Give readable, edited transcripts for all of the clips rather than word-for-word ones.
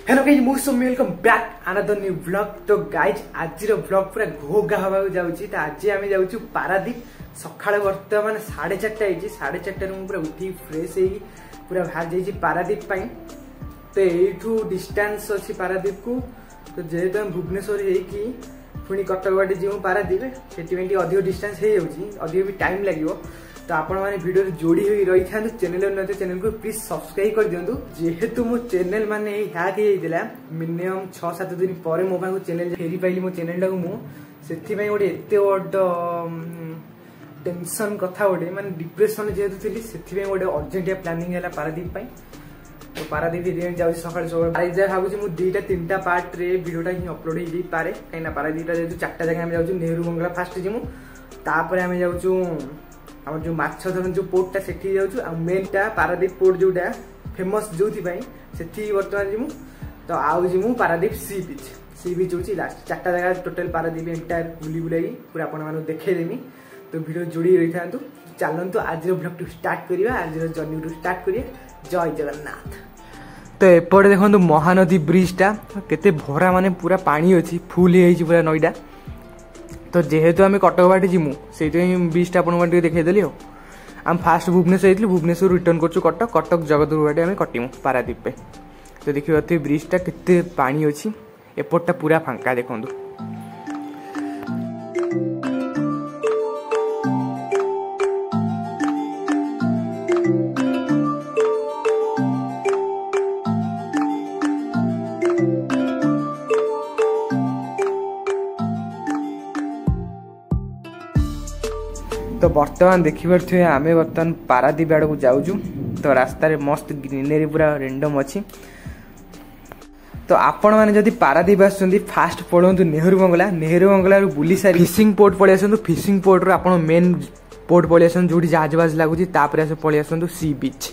Hello guys मु Saumya welcome back another new blog. तो guys आज ब्लॉग पूरा घोघा हवा जाऊँगी। तो आज आम जाऊँ पारादीप। सकाଳେ बर्तमान 4:30 4:30 मुझे पूरा उठी फ्रेश हो पूरा बाहर जाइए पारादीप। तो यू डिस्टेंस अच्छी पारादीप को। तो जेहेतु हम भुवनेश्वर होगी पुणी कटक बाटे जीव पारादीप से अधिक डिस्टेंस हो अधिक भी टाइम लगे। तो आपण मैंने वीडियो जोड़ी हुई रही था चैनल न चैनल को प्लीज सब्सक्राइब कर दिंतु। जेहेतु मो चैनल माने हैक होता मिनिमम 6-7 दिन पर मो पाखु चैनल फेरी पाइली मो चैनल टाक मुझे गोटे एत बड़ टेंशन कथा गोटे माने डिप्रेशन जेहेतु थी से गोटे अर्जेंटिया प्लानिंग है पारादीप। तो पारादीप जाऊँ सकाल सकाल भावुँ मुझे 2-3टा पार्ट रे वीडियोटा ही अपलोड हो पारे कहीं पारादीप जेहतु 4टा जगह आम जाऊँ नेहरू बंगला फास्ट जीमु तापर आम जाऊँ आम जो माछ धरन जो पोर्टा से जाऊँ मेनटा पारादीप पोर्ट जोटा फेमस जो से बर्तमान जीमु। तो आउ जीमु पारादीप सी बीच हूँ लास्ट 4टा जगह टोटल पारादीप एंटायर बुली बुलाई पूरा आपको देखदेमी। तो वीडियो जोड़ी रही था। चलतु आज ब्लॉग टू स्टार्ट करिया आज जर्नी टू स्टार्ट करिया। जय जगन्नाथ। तो एपटे देखो महानदी ब्रिजटा केते भरा माने पूरा पानी अच्छी फुल हो पूरा नईटा। तो जेहेतु आम कटक बाटे जीमु से ब्रिजटा आपको देखईदेली। आम फास्ट भुवनेश्वर जाइए भुवनेश्वर रिटर्न कर कटक कटक जगतपुर बाटे आम कटिमु पारादीप पे। तो देखिए ब्रिजटा केते पानी अच्छी एपटटा पूरा फांका देखूँ। तो बर्तमान देखिपे आम बर्तमान पारादीप आड़ को जाऊँ। तो रास्तार मस्त ग्रीनरी पूरा रेंडम अच्छी। तो आपण मैंने जदि पारादीप आसुँच फास्ट पड़ू नेहरू बंगला बुली सारी फिशिंग पोर्ट पलि आसतु। फिशिंग पोर्ट रू आप मेन पोर्ट पलि आसतु जो जहाज बाज लगुच पलि आसतु सी बीच।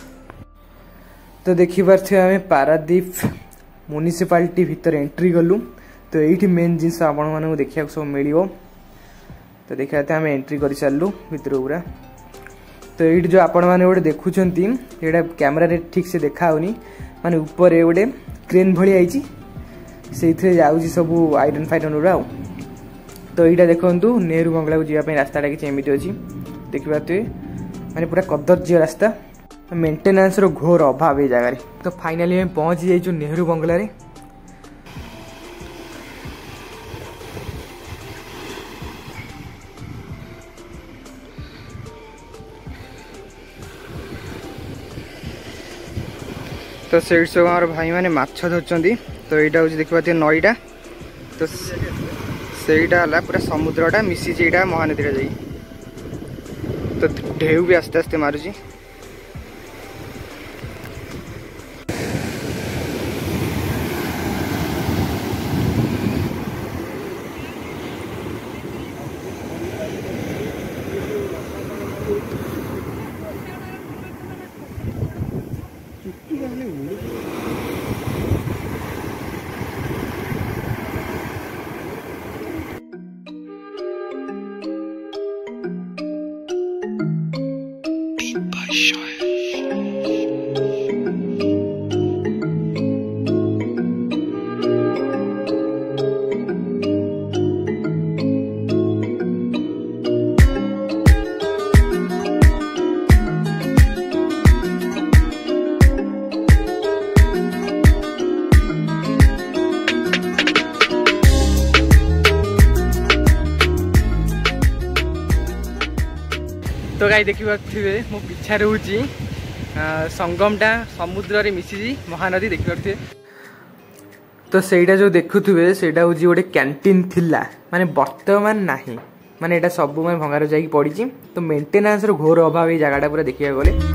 तो देखिपे आम पारादीप म्युनिसिपालिटी भितर एंट्री कलु। तो ये मेन जिनस आपण देखा सब मिल। तो देखा आम एंट्री कर सारू भितर पूरा। तो ये जो आपण मैंने गोटे देखुं ये कैमेरा रे ठीक से देखा माने ऊपर गोटे क्रेन भली आई से जाऊँगी सब आयरन फायरन गुड़ा। तो यहाँ देखु नेहरू बंगला को जावाई रास्ता किसी एमती अच्छी देखिए माने पूरा कदर्य रास्ता मेंटेनेंस रो घोर अभाव ये जगह। तो फाइनाली पहुंची जाइए नेहरू बंगला रे। तो से सब हमारे भाई मैंने माछ धरती। तो यहाँ हूँ देखा नईटा। तो सहीटा है पूरा समुद्रटा मिसी महानदी जा। तो ढेउ भी आस्ते आस्ते मारुची। तो गाई देखिपे मो पिछा रोची संगमटा समुद्र रे मिसी महानदी देखिपे। तो सेटा जो देखुवे से हूँ गोटे कैंटीन थिला माने बर्तमान नाही माने एटा सब मैं भंगार जाकि पड़ी। तो मेंटेनेंस रो घोर अभाव ये जगह पूरा देखिए गले।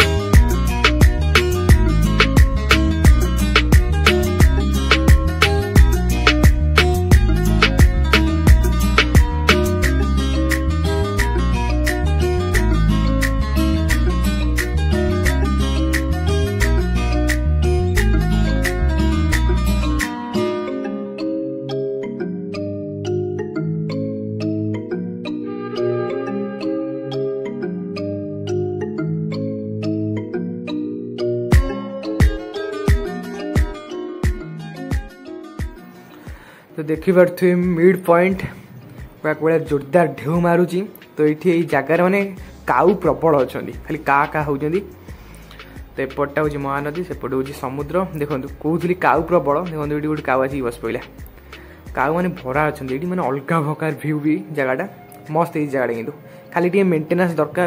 तो देखिपे मिड पॉइंट पूरा जोरदार ढेउ मारुची। तो ये जगार माने काऊ प्रबल अच्छा खाली का होती। तो एपटा हूँ महानदी सेपटे हूँ समुद्र। देखो कहूली काऊ प्रबल देखो ये गोटे काऊ आसिक बस पड़ा काऊ मैंने भरा अच्छा ये मैंने अलग प्रकार भ्यू भी जगटा मस्त ये जगह कि खाली टे मेंटेनेंस दरकार।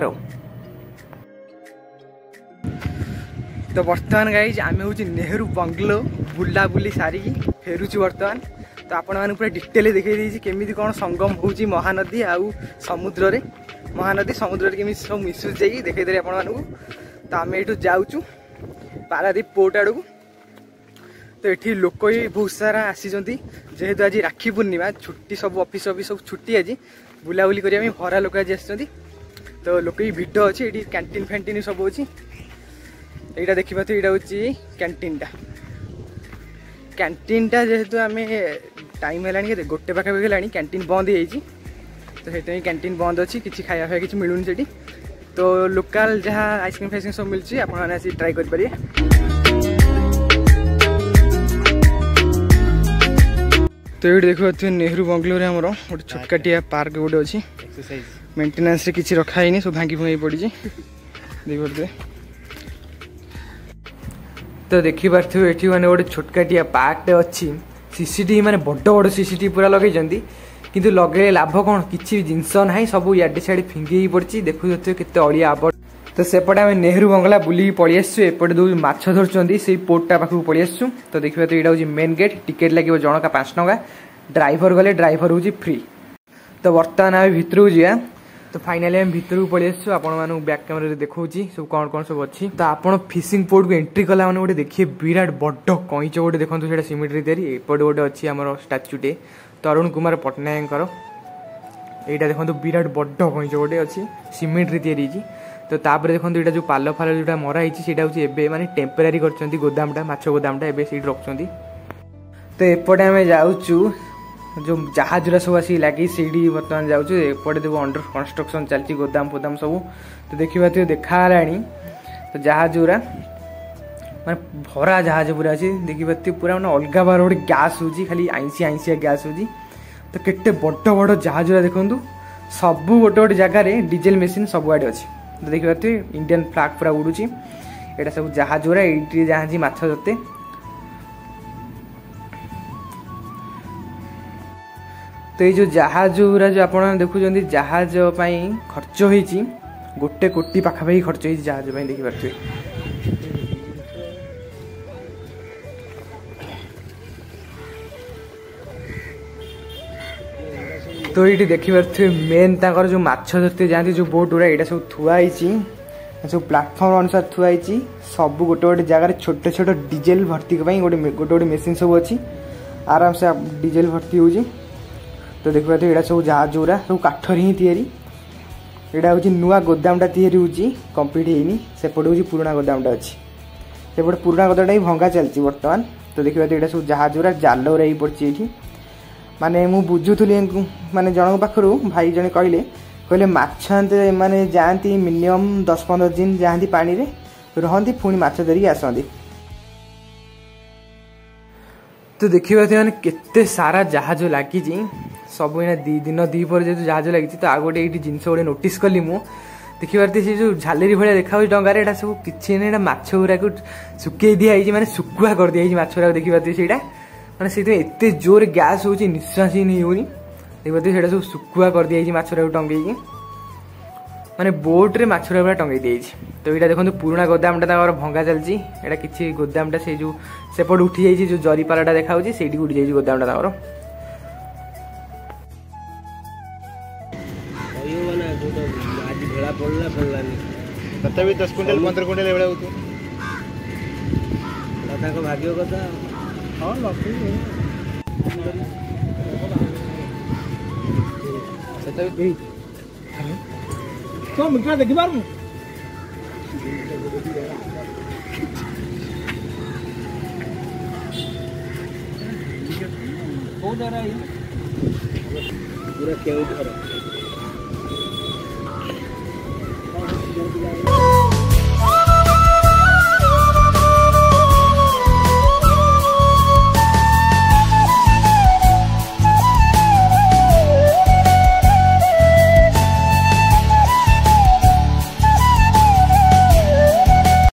तो बर्तमान गाइज आम हूँ नेहरू बंगलो बुलाबुली सारिकी फेरुचु बर्तमान। तो आपण मैंने पूरा डिटेल देखी केमी कौन संगम हो महानदी आउ समुद्र रे महानदी समुद्र केमी सब मिसुच जाइए देखईदेवी आपण मानू। तो आम यू जाऊँ पारादीप पोर्ट आड़ को। तो ये लोक भी बहुत सारा आसी जेहेतु आज राखी पूर्णिमा छुट्टी सब ऑफिस सब छुट्टी आज बुलाबुली करने भरा लोक आज आस। तो लोक भी भिड़ अच्छी ये कैंटीन फैंटीन सब अच्छी। यहाँ देखिए यहाँ हूँ कैंटीन टा जेहेतु आम टाइम है गोटे पाखापाखि है कैंटीन बंद हो। तो से कैंटीन बंद अच्छी किसी खाया फाया किसी मिलूनी से। तो लोकल जहाँ आइसक्रीम फाइसक्रीम सब मिलती आपसी ट्राए करेंगे। तो ये देखो नेहरू बंगलोर आमर गोटे छोटकाटिया पार्क गोटे अच्छी मेंटेनेंस किसी रखाई सब भांगी भुंगी पड़ी देखिए। तो देखिपे ये मैंने गोटे छोटकाटिया पार्कटे अच्छी सीसीटीवी माने बड़ बड़ सीसीटीवी पूरा लगे किंतु लगे लाभ कौन किसी जिनस ना सब इे सियाड़े फिंगी पड़ी देखुए केते अड़िया आबर। तो सेपटे आम नेहरू बंगला बुलिक पलि आसु एपटे दो माछ धरछंती से पोर्टा पाखक पलि आसु। तो देखिए यहाँ हूँ मेन गेट टिकेट लगे जनका 5 टंका ड्राइवर गले ड्राइवर हूँ फ्री। तो बर्तमान आम भितर जा। तो फाइनाली आम भितर पलि आसु आपण बैक कैमेरा देखा सब कौन सब अच्छी। तो आप फिशिंग पोर्ट को एंट्री कला मैंने गोटे देखिए विराट बड़ कईच गोटे देखो से सिमेंट तैयारी एपटे गोटे अच्छी आम स्टाच्यूटे तरुण कुमार पट्टनायक यहाँ देखो विराट बड़ कईच गोटे अच्छी सिमेंट तैयारी। तो तापर देखो यहाँ जो पाल फाल जो मराई हूँ माने टेम्परारी कर गोदामटा माछ गोदामटा एवं से रखुच्च। तो एपटे आम जाऊँ जो जहाजुरा सब आसिक लगी से बर्तमान जाऊँ एपटे देखो अंडर कंस्ट्रक्शन चलती गोदाम फोदाम सब। तो देखा देखा तो जहाजुरा माने भरा जहाज पूरा अच्छी देखिए पूरा मैंने अलग बार गोटे गैस हो खाली आईसिया आईसिया गैस हो। तो केटे बड़ बड़ जहाजुरा देखु सब गोटे गोटे जगार डीजेल मेसीन सब आड़े अच्छी। तो देखिए इंडियन फ्लैग पूरा उड़ूची यहाँ सब जहाजुरा ये जहाज माछ धरते। तो ये जो जहाज गुरा जो आप देखुं जहाज खर्च हो 1 कोटी पाखापाखि खर्च हो जहाज देखिपे। तो ये देखिपे मेन तांकर जो माछ धरते जाती जो बोट गुरा यहाँ सब थुआई सब प्लाटफर्म अनुसार थुआई सब गोटे गोटे जगार छोटे छोटे डीजेल भर्ती गोटे गोटे मेसीन सब अच्छी आराम से डीजेल भर्ती हो। तो देखिए यहाँ सब जहाज गुरा सब काठर ही तैयारी यहाँ हूँ नुआ गोदामटा तैयारी होती कम्प्लीट होनी सेपटे हूँ पुराना गोदामटा अच्छी सेपटे पुराना गोदामटा ही भंगा चलती बर्तमान। तो देखिए यहाँ सब जहाज गुरा जाल गुरा ही पड़ी ये माने मु बुझुली माने जन पाखु भाई जने कहले माछे माने जाती मिनिमम 10-15 दिन जाती पानी रे रहती पुणी माछ धरिकी आसती। तो देखिए मैंने केते सारा जहाज लगी सब इना 2 दिन 2 पर जो जहाज लगी। तो आ गोटे ये जिनस गोटे नोटिस कली मु देखिए से जो झालेरी भाया देखा डंगार यहाँ सब किसी ना माछ गुरा को सुखई दिखाई माने सुखुआ कर दिखाई माछ गुरा देखिए से मैंने से एत जोर गैस हो निश्वास ही नहीं होनी देखिए से सब सुखुआ कर दिखाई माछ गुरा टंगे माने बोट रे माछ गुरा टंगे दी। तो यहाँ देखो पुराना गोदामटा भंगा चलती यहाँ किसी गोदामटा से जो सेपट उठी जाइए जो जरीपालाटा देखा से उठी जाइए गोदामटा तथापि 10 क्विंटल 15 क्विंटल एवढा होतो ताको भाग्य कथा हां लक्ष्मी तथापि तो मुखा देखि बारमु पूरा केउ घर